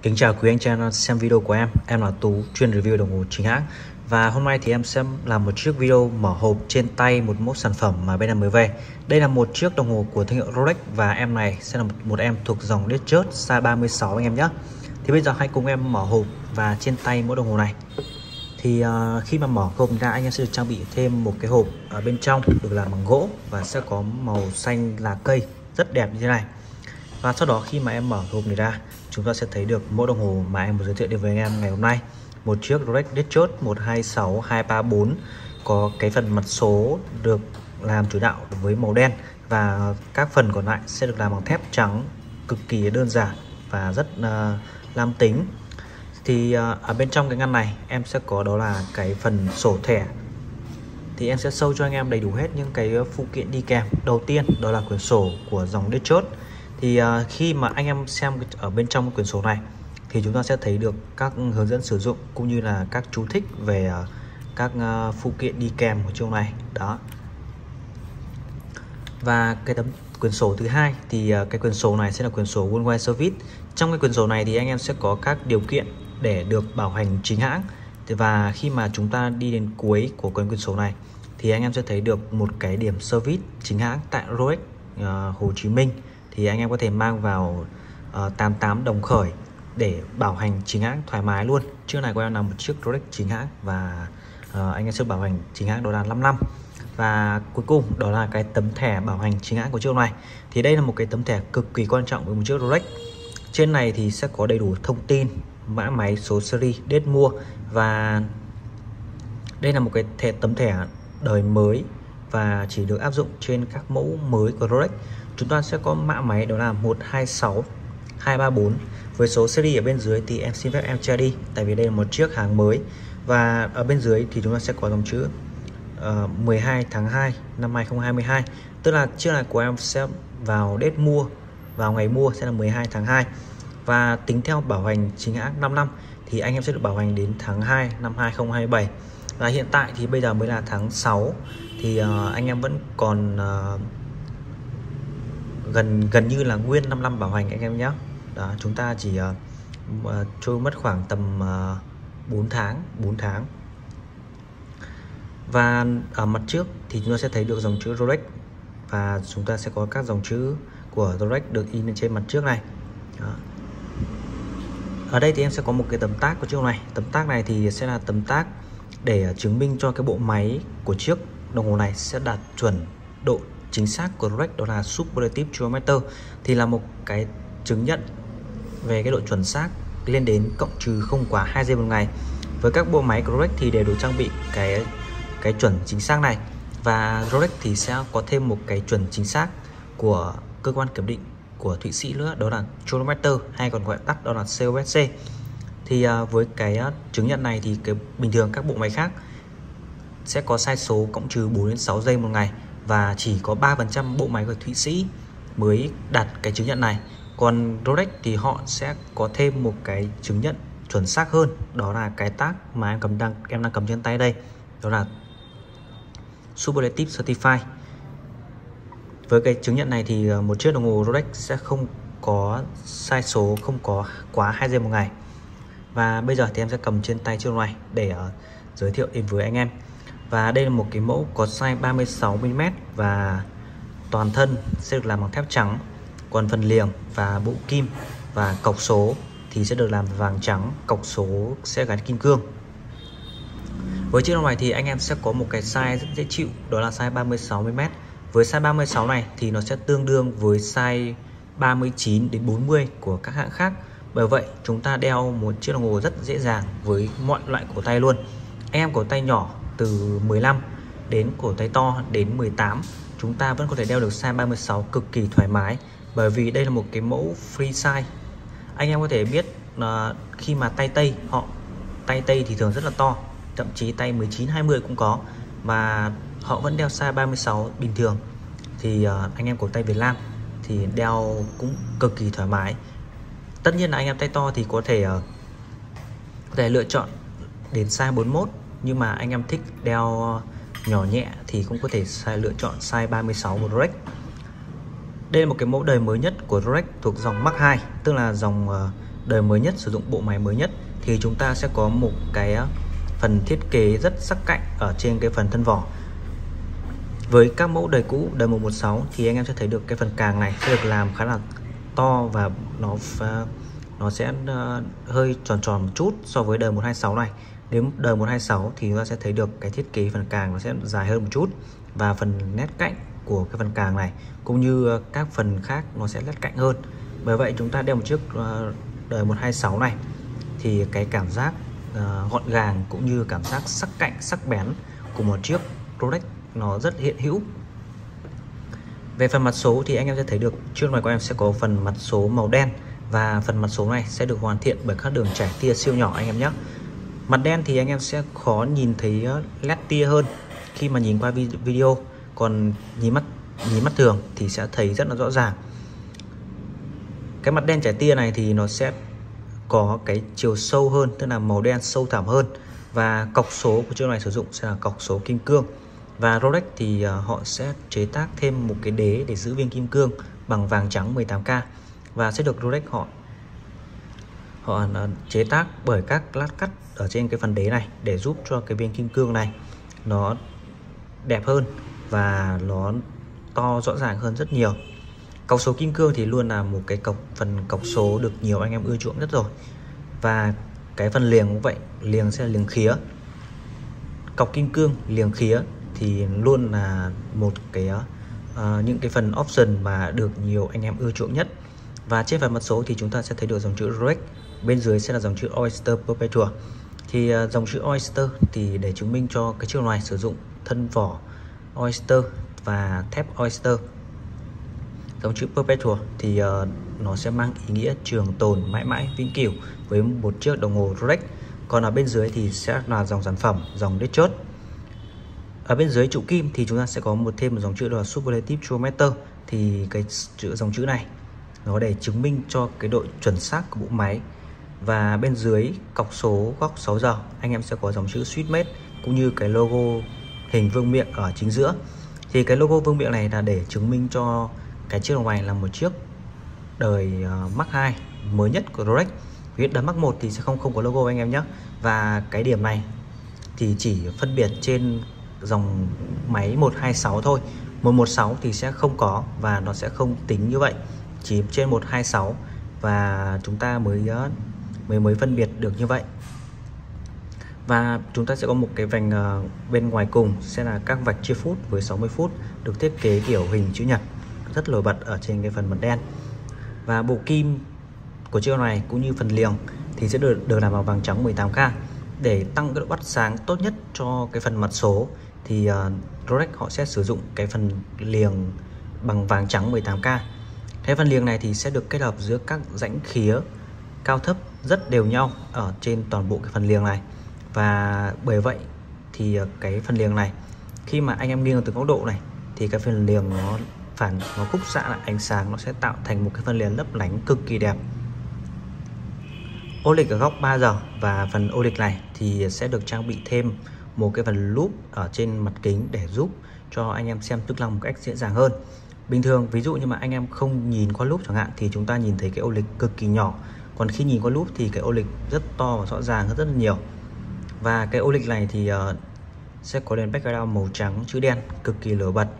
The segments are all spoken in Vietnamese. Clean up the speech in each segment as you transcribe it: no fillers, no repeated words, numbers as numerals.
Kính chào quý anh chị em xem video của em là Tú, chuyên review đồng hồ chính hãng. Và hôm nay thì em sẽ làm một chiếc video mở hộp trên tay một mẫu sản phẩm mà bên em mới về. Đây là một chiếc đồng hồ của thương hiệu Rolex và em này sẽ là một em thuộc dòng Datejust size 36 anh em nhé. Thì bây giờ hãy cùng em mở hộp và trên tay mẫu đồng hồ này. Thì khi mà mở hộp ra anh em sẽ được trang bị thêm một cái hộp ở bên trong được làm bằng gỗ và sẽ có màu xanh lá cây rất đẹp như thế này. Và sau đó khi mà em mở hộp này ra, chúng ta sẽ thấy được mẫu đồng hồ mà em muốn giới thiệu đến với anh em ngày hôm nay. Một chiếc Rolex Datejust 126234 có cái phần mặt số được làm chủ đạo với màu đen và các phần còn lại sẽ được làm bằng thép trắng, cực kỳ đơn giản và rất nam tính. Thì ở bên trong cái ngăn này em sẽ có đó là cái phần sổ thẻ. Thì em sẽ show cho anh em đầy đủ hết những cái phụ kiện đi kèm. Đầu tiên đó là quyển sổ của dòng Datejust. Thì khi mà anh em xem ở bên trong quyển sổ này thì chúng ta sẽ thấy được các hướng dẫn sử dụng cũng như là các chú thích về các phụ kiện đi kèm của chiếc này đó. Và cái quyển sổ thứ hai thì cái quyển sổ này sẽ là quyển sổ Worldwide Service. Trong cái quyển sổ này thì anh em sẽ có các điều kiện để được bảo hành chính hãng. Và khi mà chúng ta đi đến cuối của quyển sổ này thì anh em sẽ thấy được một cái điểm service chính hãng tại Rolex Hồ Chí Minh. Thì anh em có thể mang vào 88 đồng khởi để bảo hành chính hãng thoải mái luôn. Chiếc này của em là một chiếc Rolex chính hãng và anh em sẽ bảo hành chính hãng đó là 5 năm. Và cuối cùng đó là cái tấm thẻ bảo hành chính hãng của chiếc này. Thì đây là một cái tấm thẻ cực kỳ quan trọng với một chiếc Rolex. Trên này thì sẽ có đầy đủ thông tin, mã máy, số series, date mua. Và đây là một cái tấm thẻ đời mới và chỉ được áp dụng trên các mẫu mới của Rolex. Chúng ta sẽ có mã máy đó là 126234 với số series ở bên dưới thì em xin phép em che đi tại vì đây là một chiếc hàng mới. Và ở bên dưới thì chúng ta sẽ có dòng chữ 12 tháng 2 năm 2022, tức là chiếc này của em sẽ vào date mua, vào ngày mua sẽ là 12 tháng 2 và tính theo bảo hành chính hãng 5 năm thì anh em sẽ được bảo hành đến tháng 2 năm 2027. Và hiện tại thì bây giờ mới là tháng 6 thì anh em vẫn còn gần như là nguyên 5 năm bảo hành anh em nhé. Đó, chúng ta chỉ trôi mất khoảng tầm 4 tháng. Và ở mặt trước thì chúng ta sẽ thấy được dòng chữ Rolex và chúng ta sẽ có các dòng chữ của Rolex được in lên trên mặt trước này. Đó. Ở đây thì em sẽ có một cái tấm tag của chiếc này. Tấm tag này thì sẽ là tấm tag để chứng minh cho cái bộ máy của chiếc đồng hồ này sẽ đạt chuẩn độ chính xác của Rolex, đó là Superlative Chronometer. Thì là một cái chứng nhận về cái độ chuẩn xác lên đến cộng trừ không quá 2 giây một ngày. Với các bộ máy của Rolex thì đều được trang bị cái chuẩn chính xác này. Và Rolex thì sẽ có thêm một cái chuẩn chính xác của cơ quan kiểm định của Thụy Sĩ nữa, đó là Chronometer hay còn gọi tắt đó là COSC. Thì với cái chứng nhận này thì cái bình thường các bộ máy khác sẽ có sai số cộng trừ 4 đến 6 giây một ngày và chỉ có 3% bộ máy của Thụy Sĩ mới đạt cái chứng nhận này. Còn Rolex thì họ sẽ có thêm một cái chứng nhận chuẩn xác hơn, đó là cái tag mà em đang cầm trên tay đây, đó là Superlative Certified. Với cái chứng nhận này thì một chiếc đồng hồ Rolex sẽ không có sai số, không có quá 2 giây một ngày. Và bây giờ thì em sẽ cầm trên tay chiếc này để giới thiệu đến với anh em. Và đây là một cái mẫu có size 36mm và toàn thân sẽ được làm bằng thép trắng. Còn phần liềng và bộ kim và cọc số thì sẽ được làm vàng trắng, cọc số sẽ gắn kim cương. Với chiếc này thì anh em sẽ có một cái size rất dễ chịu, đó là size 36mm. Với size 36 này thì nó sẽ tương đương với size 39 đến 40 của các hãng khác. Bởi vậy chúng ta đeo một chiếc đồng hồ rất dễ dàng với mọi loại cổ tay luôn. Anh em cổ tay nhỏ từ 15 đến cổ tay to đến 18 chúng ta vẫn có thể đeo được size 36 cực kỳ thoải mái, bởi vì đây là một cái mẫu free size. Anh em có thể biết khi mà tay Tây thì thường rất là to, thậm chí tay 19-20 cũng có, mà họ vẫn đeo size 36 bình thường. Thì anh em cổ tay Việt Nam thì đeo cũng cực kỳ thoải mái. Tất nhiên là anh em tay to thì có thể lựa chọn đến size 41, nhưng mà anh em thích đeo nhỏ nhẹ thì cũng có thể lựa chọn size 36 của Rolex. Đây là một cái mẫu đời mới nhất của Rolex thuộc dòng Mark II, tức là dòng đời mới nhất, sử dụng bộ máy mới nhất, thì chúng ta sẽ có một cái phần thiết kế rất sắc cạnh ở trên cái phần thân vỏ. Với các mẫu đời cũ, đời 116 thì anh em sẽ thấy được cái phần càng này sẽ được làm khá là to và nó sẽ hơi tròn tròn một chút so với đời 126 này. Đến đời 126 thì chúng ta sẽ thấy được cái thiết kế phần càng nó sẽ dài hơn một chút, và phần nét cạnh của cái phần càng này cũng như các phần khác nó sẽ nét cạnh hơn. Bởi vậy chúng ta đeo một chiếc đời 126 này thì cái cảm giác gọn gàng cũng như cảm giác sắc cạnh, sắc bén của một chiếc Rolex nó rất hiện hữu. Về phần mặt số thì anh em sẽ thấy được chiếc này của em sẽ có phần mặt số màu đen, và phần mặt số này sẽ được hoàn thiện bởi các đường trải tia siêu nhỏ anh em nhé. Mặt đen thì anh em sẽ khó nhìn thấy led tia hơn khi mà nhìn qua video, còn nhìn mắt thường thì sẽ thấy rất là rõ ràng. Cái mặt đen trải tia này thì nó sẽ có cái chiều sâu hơn, tức là màu đen sâu thẳm hơn, và cọc số của chiếc này sử dụng sẽ là cọc số kim cương. Và Rolex thì họ sẽ chế tác thêm một cái đế để giữ viên kim cương bằng vàng trắng 18K, và sẽ được Rolex họ chế tác bởi các lát cắt ở trên cái phần đế này để giúp cho cái viên kim cương này nó đẹp hơn và nó to rõ ràng hơn rất nhiều. Cọc số kim cương thì luôn là một cái phần cọc số được nhiều anh em ưa chuộng nhất rồi. Và cái phần liềng cũng vậy, liềng sẽ là liềng khía. Cọc kim cương, liềng khía thì luôn là một cái những cái phần option mà được nhiều anh em ưa chuộng nhất. Và trên phần mặt số thì chúng ta sẽ thấy được dòng chữ Rolex, bên dưới sẽ là dòng chữ Oyster Perpetual. Thì dòng chữ Oyster thì để chứng minh cho cái chiếc này sử dụng thân vỏ Oyster và thép Oyster. Dòng chữ Perpetual thì nó sẽ mang ý nghĩa trường tồn mãi mãi vĩnh cửu với một chiếc đồng hồ Rolex. Còn ở bên dưới thì sẽ là dòng sản phẩm, dòng Datejust. Ở bên dưới trụ kim thì chúng ta sẽ có thêm một dòng chữ đó là Superlative Chronometer. Thì cái dòng chữ này nó để chứng minh cho cái độ chuẩn xác của bộ máy. Và bên dưới cọc số góc 6 giờ anh em sẽ có dòng chữ Swissmade cũng như cái logo hình vương miện ở chính giữa. Thì cái logo vương miện này là để chứng minh cho cái chiếc đồng này là một chiếc đời Mark 2 mới nhất của Rolex. Vì đời Mark 1 thì sẽ không có logo anh em nhé. Và cái điểm này thì chỉ phân biệt trên dòng máy 126 thôi. 116 thì sẽ không có và nó sẽ không tính như vậy, chỉ trên 126 và chúng ta mới phân biệt được như vậy. Và chúng ta sẽ có một cái vành bên ngoài cùng sẽ là các vạch chia phút với 60 phút được thiết kế kiểu hình chữ nhật rất nổi bật ở trên cái phần mặt đen. Và bộ kim của chiếc này cũng như phần liềng thì sẽ được làm bằng vàng trắng 18K để tăng cái độ bắt sáng tốt nhất cho cái phần mặt số. Thì Rolex họ sẽ sử dụng cái phần liềng bằng vàng trắng 18K. Cái phần liềng này thì sẽ được kết hợp giữa các rãnh khía cao thấp rất đều nhau ở trên toàn bộ cái phần liềng này. Và bởi vậy thì cái phần liềng này khi mà anh em nghiêng từ góc độ này thì cái phần liềng nó khúc xạ lại ánh sáng, nó sẽ tạo thành một cái phần liềng lấp lánh cực kỳ đẹp. Ô lịch ở góc 3 giờ và phần ô lịch này thì sẽ được trang bị thêm một cái phần lúp ở trên mặt kính để giúp cho anh em xem chức năng một cách dễ dàng hơn. Bình thường ví dụ như mà anh em không nhìn qua lúp chẳng hạn thì chúng ta nhìn thấy cái ô lịch cực kỳ nhỏ, còn khi nhìn qua lúp thì cái ô lịch rất to và rõ ràng hơn rất là nhiều. Và cái ô lịch này thì sẽ có đèn background màu trắng chữ đen cực kỳ nổi bật.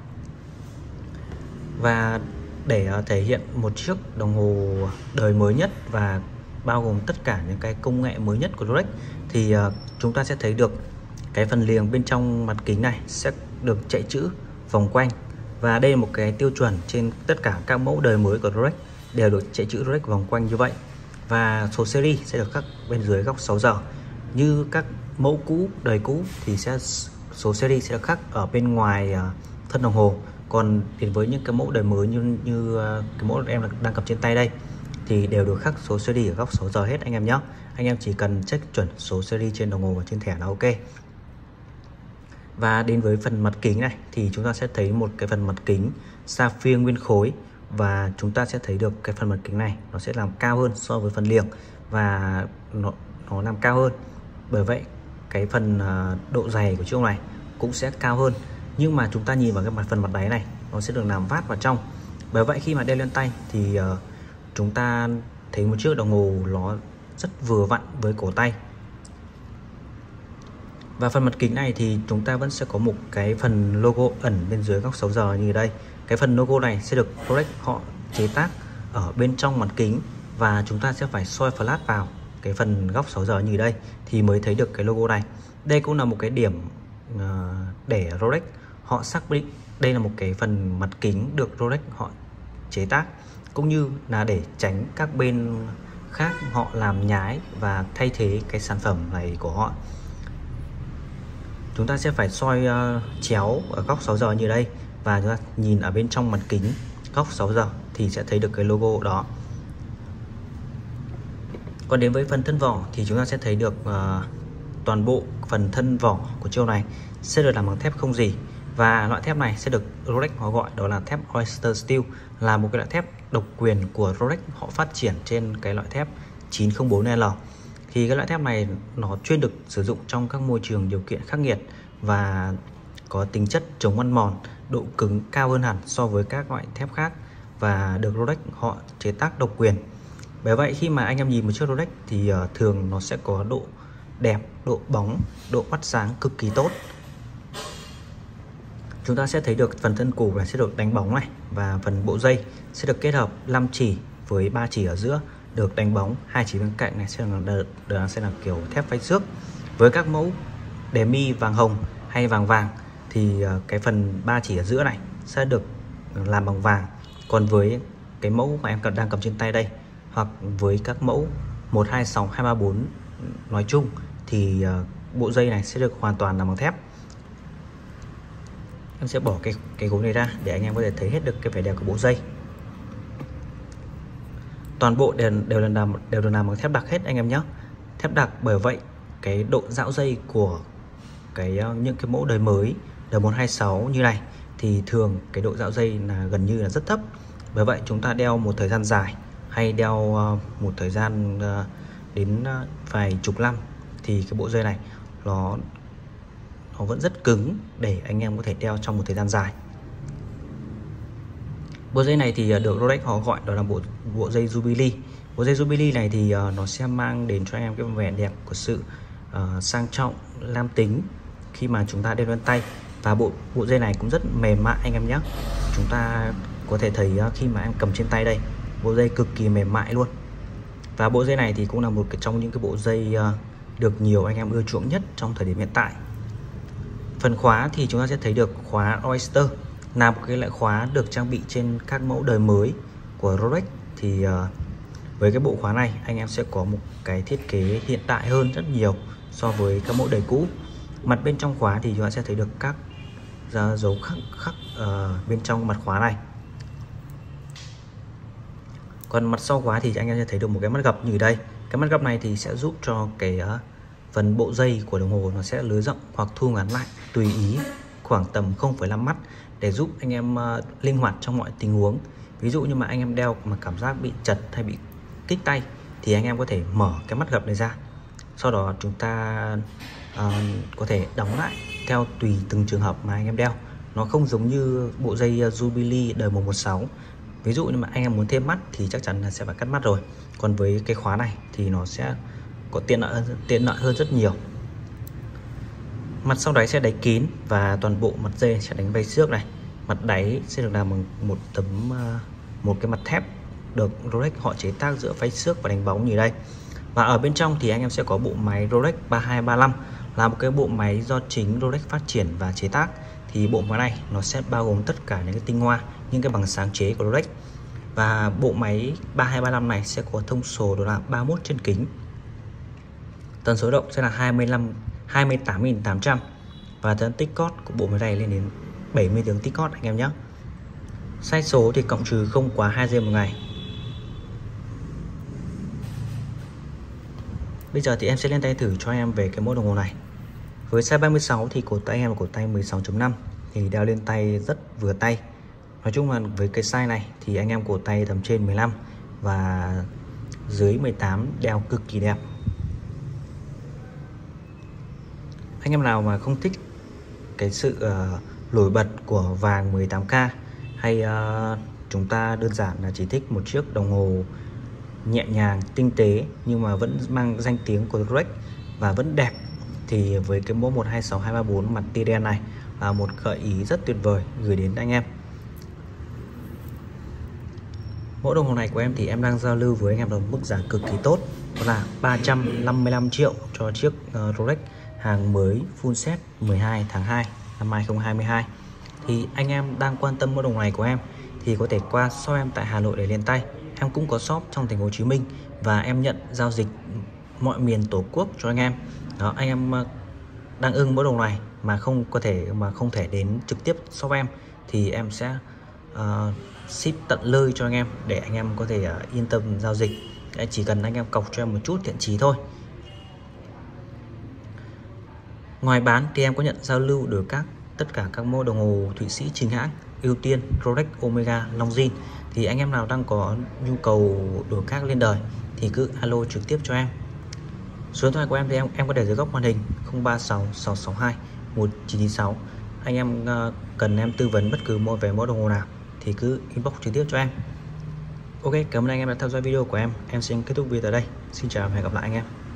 Và để thể hiện một chiếc đồng hồ đời mới nhất và bao gồm tất cả những cái công nghệ mới nhất của Rolex thì chúng ta sẽ thấy được cái phần liềng bên trong mặt kính này sẽ được chạy chữ vòng quanh. Và đây là một cái tiêu chuẩn trên tất cả các mẫu đời mới của Rolex đều được chạy chữ Rolex vòng quanh như vậy. Và số series sẽ được khắc bên dưới góc 6 giờ. Như các mẫu cũ, đời cũ thì số series sẽ được khắc ở bên ngoài thân đồng hồ. Còn đến với những cái mẫu đời mới như cái mẫu em đang cầm trên tay đây thì đều được khắc số series ở góc 6 giờ hết anh em nhé. Anh em chỉ cần check chuẩn số series trên đồng hồ và trên thẻ là ok. Và đến với phần mặt kính này thì chúng ta sẽ thấy một cái phần mặt kính sapphire nguyên khối. Và chúng ta sẽ thấy được cái phần mặt kính này nó sẽ làm cao hơn so với phần liềng và nó làm cao hơn. Bởi vậy cái phần độ dày của chiếc này cũng sẽ cao hơn. Nhưng mà chúng ta nhìn vào cái phần mặt đáy này nó sẽ được làm vát vào trong. Bởi vậy khi mà đeo lên tay thì chúng ta thấy một chiếc đồng hồ nó rất vừa vặn với cổ tay. Và phần mặt kính này thì chúng ta vẫn sẽ có một cái phần logo ẩn bên dưới góc 6 giờ như đây. Cái phần logo này sẽ được Rolex họ chế tác ở bên trong mặt kính, và chúng ta sẽ phải soi flash vào cái phần góc 6 giờ như đây thì mới thấy được cái logo này. Đây cũng là một cái điểm để Rolex họ xác định đây là một cái phần mặt kính được Rolex họ chế tác, cũng như là để tránh các bên khác họ làm nhái và thay thế cái sản phẩm này của họ. Chúng ta sẽ phải soi chéo ở góc 6 giờ như đây, và chúng ta nhìn ở bên trong mặt kính góc 6 giờ thì sẽ thấy được cái logo đó. Còn đến với phần thân vỏ thì chúng ta sẽ thấy được toàn bộ phần thân vỏ của chiếc này sẽ được làm bằng thép không rỉ, và loại thép này sẽ được Rolex họ gọi đó là thép Oyster Steel, là một cái loại thép độc quyền của Rolex họ phát triển trên cái loại thép 904L. Thì cái loại thép này nó chuyên được sử dụng trong các môi trường điều kiện khắc nghiệt và có tính chất chống ăn mòn, độ cứng cao hơn hẳn so với các loại thép khác, và được Rolex họ chế tác độc quyền. Bởi vậy khi mà anh em nhìn một chiếc Rolex thì thường nó sẽ có độ đẹp, độ bóng, độ bắt sáng cực kỳ tốt. Chúng ta sẽ thấy được phần thân củ này sẽ được đánh bóng này, và phần bộ dây sẽ được kết hợp 5 chỉ với 3 chỉ ở giữa được đánh bóng, 2 chỉ bên cạnh này sẽ là kiểu thép phay xước. Với các mẫu demi vàng hồng hay vàng vàng thì cái phần 3 chỉ ở giữa này sẽ được làm bằng vàng. Còn với cái mẫu mà em đang cầm trên tay đây, hoặc với các mẫu 126, 234 nói chung thì bộ dây này sẽ được hoàn toàn làm bằng thép. Em sẽ bỏ cái gối này ra để anh em có thể thấy hết được cái vẻ đẹp của bộ dây. Toàn bộ đều được làm bằng thép đặc hết anh em nhé. Thép đặc, bởi vậy cái độ dão dây của những cái mẫu đời mới, đời 126 như này thì thường cái độ dão dây là gần như là rất thấp. Bởi vậy chúng ta đeo một thời gian dài hay đeo một thời gian đến vài chục năm thì cái bộ dây này nó vẫn rất cứng để anh em có thể đeo trong một thời gian dài. Bộ dây này thì được Rolex họ gọi đó là bộ dây Jubilee. Bộ dây Jubilee này thì nó sẽ mang đến cho anh em cái vẻ đẹp của sự sang trọng, nam tính khi mà chúng ta đeo lên tay. Và bộ dây này cũng rất mềm mại anh em nhé. Chúng ta có thể thấy khi mà em cầm trên tay đây, bộ dây cực kỳ mềm mại luôn. Và bộ dây này thì cũng là một trong những cái bộ dây được nhiều anh em ưa chuộng nhất trong thời điểm hiện tại. Phần khóa thì chúng ta sẽ thấy được khóa Oyster, là một cái loại khóa được trang bị trên các mẫu đời mới của Rolex. Thì với cái bộ khóa này anh em sẽ có một cái thiết kế hiện đại hơn rất nhiều so với các mẫu đời cũ. Mặt bên trong khóa thì chúng ta sẽ thấy được các dấu khắc bên trong mặt khóa này. Còn mặt sau khóa thì anh em sẽ thấy được một cái mắt gập như đây. Cái mắt gập này thì sẽ giúp cho cái phần bộ dây của đồng hồ nó sẽ lới rộng hoặc thu ngắn lại tùy ý, khoảng tầm 0,5 mắt, để giúp anh em linh hoạt trong mọi tình huống. Ví dụ như mà anh em đeo mà cảm giác bị chật hay bị kích tay thì anh em có thể mở cái mắt gập này ra, sau đó chúng ta có thể đóng lại theo tùy từng trường hợp mà anh em đeo. Nó không giống như bộ dây Jubilee đời 116. Ví dụ như mà anh em muốn thêm mắt thì chắc chắn là sẽ phải cắt mắt rồi. Còn với cái khóa này thì nó sẽ có tiện lợi hơn rất nhiều. Mặt sau đáy sẽ đáy kín và toàn bộ mặt dây sẽ đánh vây xước này. Mặt đáy sẽ được làm bằng một cái mặt thép được Rolex họ chế tác giữa vây xước và đánh bóng như đây. Và ở bên trong thì anh em sẽ có bộ máy Rolex 3235, là một cái bộ máy do chính Rolex phát triển và chế tác. Thì bộ máy này nó sẽ bao gồm tất cả những cái tinh hoa, những cái bằng sáng chế của Rolex. Và bộ máy 3235 này sẽ có thông số đó là 31 trên kính. Tần số động sẽ là 28.800 và tần tích cót của bộ máy này lên đến 70 tiếng tích cót anh em nhé. Sai số thì cộng trừ không quá 2 giây một ngày. Bây giờ thì em sẽ lên tay thử cho anh em về cái mẫu đồng hồ này. Với size 36 thì cổ tay em là cổ tay 16.5 thì đeo lên tay rất vừa tay. Nói chung là với cái size này thì anh em cổ tay tầm trên 15 và dưới 18 đeo cực kỳ đẹp. Anh em nào mà không thích cái sự nổi bật của vàng 18K hay chúng ta đơn giản là chỉ thích một chiếc đồng hồ nhẹ nhàng, tinh tế nhưng mà vẫn mang danh tiếng của Rolex và vẫn đẹp, thì với cái mẫu 126234 mặt tia đen này là một gợi ý rất tuyệt vời gửi đến anh em. Mẫu đồng hồ này của em thì em đang giao lưu với anh em đồng mức giá cực kỳ tốt, đó là 355 triệu cho chiếc Rolex hàng mới full set 12 tháng 2 năm 2022. Thì anh em đang quan tâm mẫu đồng hồ này của em thì có thể qua shop em tại Hà Nội để lên tay. Em cũng có shop trong thành phố Hồ Chí Minh và em nhận giao dịch mọi miền Tổ quốc cho anh em. Đó, anh em đang ưng mẫu đồng hồ này mà không thể đến trực tiếp shop em thì em sẽ ship tận nơi cho anh em để anh em có thể yên tâm giao dịch. Chỉ cần anh em cọc cho em một chút thiện chí thôi. Ngoài bán thì em có nhận giao lưu được tất cả các mẫu đồng hồ Thụy Sĩ chính hãng, ưu tiên Rolex, Omega, Longines. Thì anh em nào đang có nhu cầu đổi các lên đời thì cứ alo trực tiếp cho em. Số điện thoại của em thì em có để dưới góc màn hình 036 662 1996. Anh em cần em tư vấn bất cứ về mẫu đồng hồ nào thì cứ inbox trực tiếp cho em. Ok, cảm ơn anh em đã theo dõi video của em. Em xin kết thúc video tại đây. Xin chào và hẹn gặp lại anh em.